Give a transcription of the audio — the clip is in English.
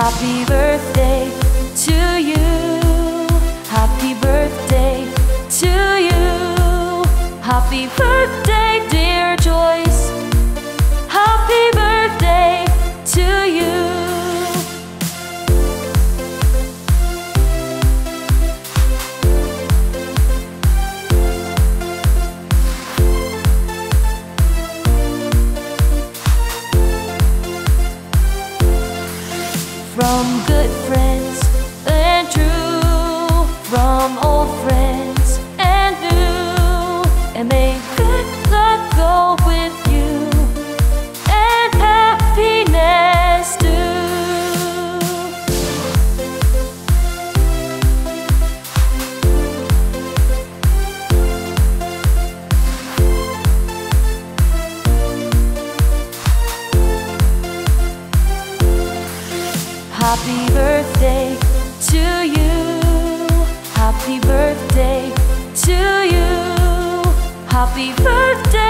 Happy birthday to you. Happy birthday to you. Happy birthday, dear Joyce. Happy birthday to you. From good friends and true, from old friends and new, and may good luck go with you, and happiness too. Happy birthday to you. Happy birthday to you. Happy birthday.